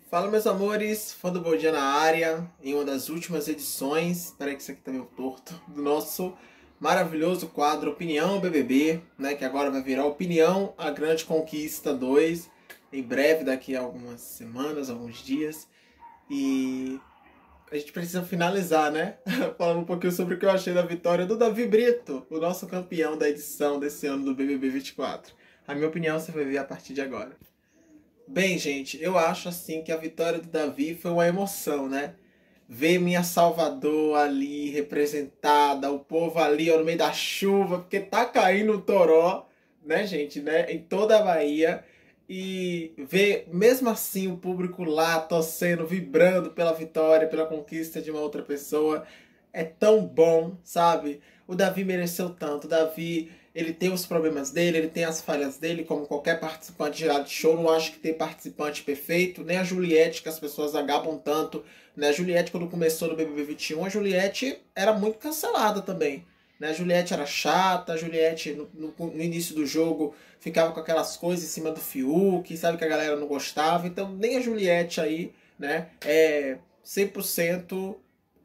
Fala, meus amores, fã do Bom Dia na área, em uma das últimas edições, peraí que isso aqui tá meio torto, do nosso maravilhoso quadro Opinião BBB, né, que agora vai virar Opinião A Grande Conquista 2, em breve, daqui a algumas semanas, alguns dias, e a gente precisa finalizar, né, falando um pouquinho sobre o que eu achei da vitória do Davi Brito, o nosso campeão da edição desse ano do BBB 24. A minha opinião você vai ver a partir de agora. Bem, gente, eu acho assim que a vitória do Davi foi uma emoção, né? Ver minha Salvador ali representada, o povo ali ó, no meio da chuva, porque tá caindo um toró, né, gente, né, em toda a Bahia. E ver, mesmo assim, o público lá torcendo, vibrando pela vitória, pela conquista de uma outra pessoa, é tão bom, sabe? O Davi mereceu tanto. O Davi, ele tem os problemas dele, ele tem as falhas dele, como qualquer participante de reality show. Não acho que tem participante perfeito, nem a Juliette, que as pessoas agabam tanto, né? A Juliette, quando começou no BBB 21, a Juliette era muito cancelada também, né? A Juliette era chata, a Juliette no início do jogo ficava com aquelas coisas em cima do Fiuk, sabe, que a galera não gostava. Então nem a Juliette aí, né, é 100%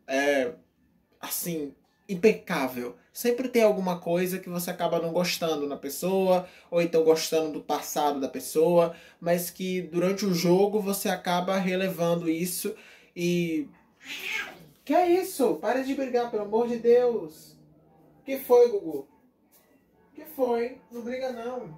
assim, impecável. Sempre tem alguma coisa que você acaba não gostando na pessoa, ou então gostando do passado da pessoa, mas que durante o jogo você acaba relevando isso e... Que é isso? Para de brigar, pelo amor de Deus! Que foi, Gugu? Que foi? Não briga não.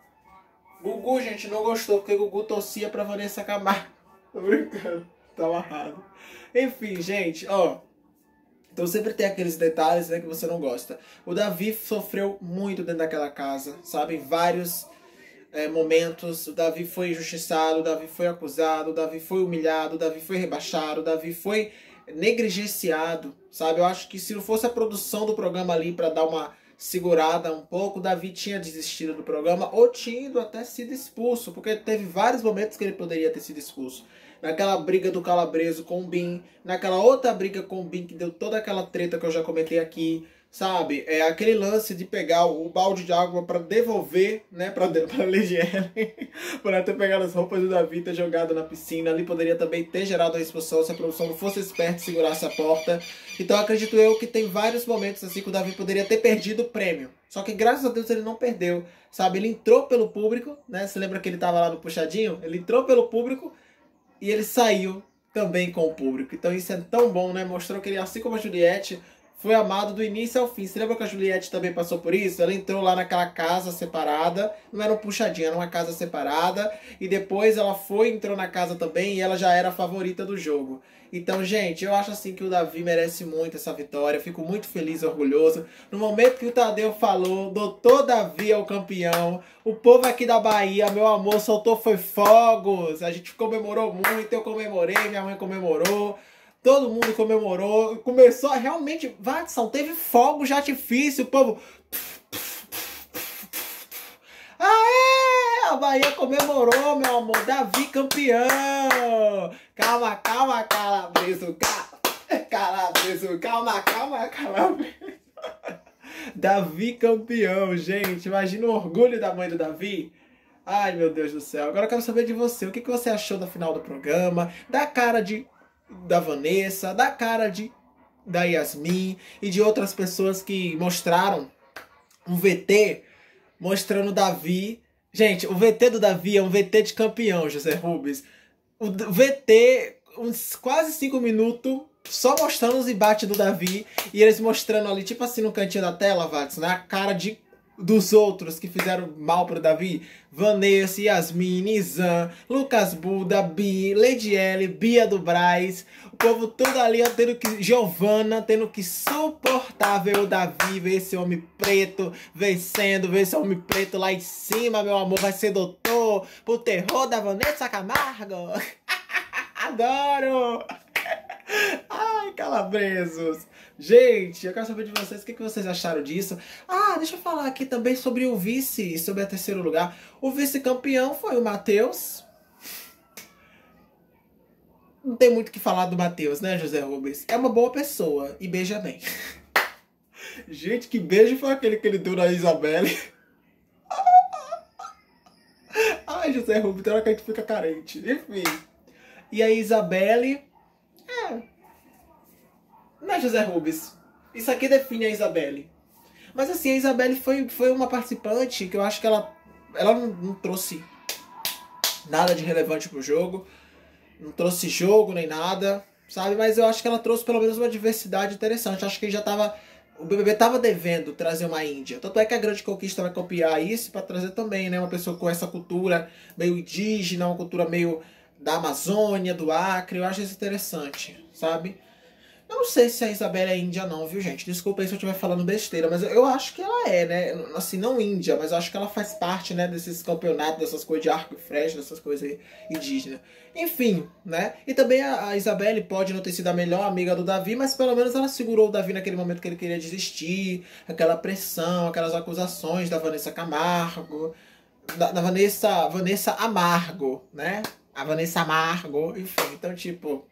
Gugu, gente, não gostou porque Gugu torcia pra Vanessa Camargo. Tô brincando, tá amarrado. Enfim, gente, ó. Então sempre tem aqueles detalhes, né, que você não gosta. O Davi sofreu muito dentro daquela casa, sabe? Em vários momentos. O Davi foi injustiçado, o Davi foi acusado, o Davi foi humilhado, o Davi foi rebaixado, o Davi foi negligenciado, sabe? Eu acho que se não fosse a produção do programa ali pra dar uma segurada um pouco, o Davi tinha desistido do programa ou tinha ido até sido expulso, porque teve vários momentos que ele poderia ter sido expulso. Naquela briga do Calabreso com o Bin, naquela outra briga com o Bin que deu toda aquela treta que eu já comentei aqui, sabe? É aquele lance de pegar o balde de água para devolver, né, para Lady Ellen, por ela ter pegado as roupas do Davi e ter jogado na piscina. Ali poderia também ter gerado a expulsão se a produção não fosse esperta e segurasse a porta. Então acredito eu que tem vários momentos assim que o Davi poderia ter perdido o prêmio. Só que graças a Deus ele não perdeu, sabe? Ele entrou pelo público, né? Você lembra que ele tava lá no puxadinho? Ele entrou pelo público e ele saiu também com o público. Então isso é tão bom, né? Mostrou que ele, assim como a Juliette, foi amado do início ao fim. Você lembra que a Juliette também passou por isso? Ela entrou lá naquela casa separada, não era um puxadinho, era uma casa separada, e depois ela entrou na casa também, e ela já era a favorita do jogo. Então, gente, eu acho assim que o Davi merece muito essa vitória, eu fico muito feliz e orgulhoso. No momento que o Tadeu falou, Doutor Davi é o campeão, o povo aqui da Bahia, meu amor, soltou foi fogos, a gente comemorou muito, eu comemorei, minha mãe comemorou. Todo mundo comemorou, começou a realmente, Watson, teve fogo de artifício, o povo... Aê! A Bahia comemorou, meu amor, Davi campeão! Calma, calma, calabreso, calabreso, calma, calma, calabreso. Davi campeão, gente, imagina o orgulho da mãe do Davi. Ai, meu Deus do céu, agora eu quero saber de você, o que você achou da final do programa, da cara da Vanessa, da cara da Yasmin e de outras pessoas que mostraram um VT mostrando o Davi. Gente, o VT do Davi é um VT de campeão, José Rubens. O VT, uns quase 5 minutos, só mostrando os embates do Davi e eles mostrando ali, tipo assim, no cantinho da tela, Watson, né, a cara dos outros que fizeram mal pro Davi. Vanessa, Yasmin, Nizam, Lucas Buda, Bi, Lady L, Bia do Braz. O povo todo ali tendo que... Giovana tendo que suportar ver o Davi, ver esse homem preto vencendo, ver esse homem preto lá em cima, meu amor, vai ser doutor pro terror da Vanessa Camargo. Adoro! Ai, calabresos! Gente, eu quero saber de vocês o que vocês acharam disso. Ah, deixa eu falar aqui também sobre o vice, sobre a terceiro lugar. O vice-campeão foi o Matheus. Não tem muito o que falar do Matheus, né, José Rubens? É uma boa pessoa e beija bem. Gente, que beijo foi aquele que ele deu na Isabelle? Ai, José Rubens, tem hora que a gente fica carente. Enfim. E a Isabelle... não é José Rubens. Isso aqui define a Isabelle. Mas assim, a Isabelle foi uma participante que eu acho que ela não trouxe nada de relevante pro jogo. Não trouxe jogo nem nada, sabe? Mas eu acho que ela trouxe pelo menos uma diversidade interessante. Eu acho que já tava... O BBB tava devendo trazer uma Índia. Tanto é que a Grande Conquista vai copiar isso para trazer também, né? Uma pessoa com essa cultura meio indígena, uma cultura meio da Amazônia, do Acre. Eu acho isso interessante, sabe? Eu não sei se a Isabelle é índia não, viu, gente? Desculpa aí se eu estiver falando besteira, mas eu acho que ela é, né? Assim, não índia, mas eu acho que ela faz parte, né, desses campeonatos, dessas coisas de arco e flecha, dessas coisas aí, indígenas. Enfim, né? E também a Isabelle pode não ter sido a melhor amiga do Davi, mas pelo menos ela segurou o Davi naquele momento que ele queria desistir, aquela pressão, aquelas acusações da Vanessa Camargo, da Vanessa Amargo, né? A Vanessa Amargo, enfim, então tipo...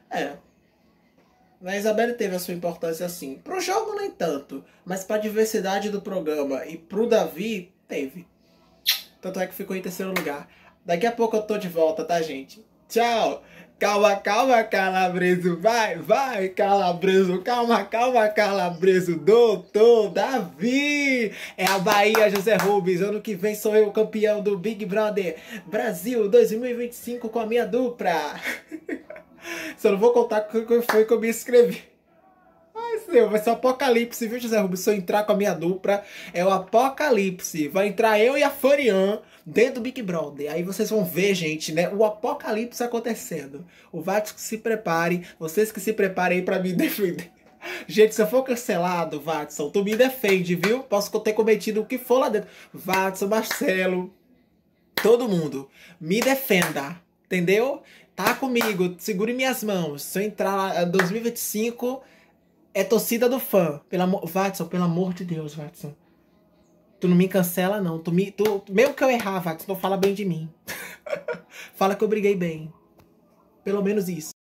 A Isabelle teve a sua importância assim. Pro jogo nem tanto, mas pra diversidade do programa e pro Davi, teve. Tanto é que ficou em terceiro lugar. Daqui a pouco eu tô de volta, tá, gente? Tchau! Calma, calma, Calabreso, vai, Calabreso, calma, Calabreso, doutor Davi! É a Bahia, José Rubens, ano que vem sou eu campeão do Big Brother Brasil 2025 com a minha dupla. Só não vou contar o que foi que eu me inscrevi. Ai, Senhor, vai ser o apocalipse, viu, José Rubens? Se eu entrar com a minha dupla, é o apocalipse. Vai entrar eu e a Farian dentro do Big Brother. Aí vocês vão ver, gente, né? O apocalipse acontecendo. O Watson que se prepare, vocês que se preparem aí pra me defender. Gente, se eu for cancelado, Watson, tu me defende, viu? Posso ter cometido o que for lá dentro. Watson, Marcelo, todo mundo, me defenda, entendeu? Tá comigo, segure minhas mãos. Se eu entrar lá em 2025, é torcida do fã. Watson, pelo amor de Deus, Watson. Tu não me cancela, não. Mesmo que eu errar, Watson, não fala bem de mim. Fala que eu briguei bem. Pelo menos isso.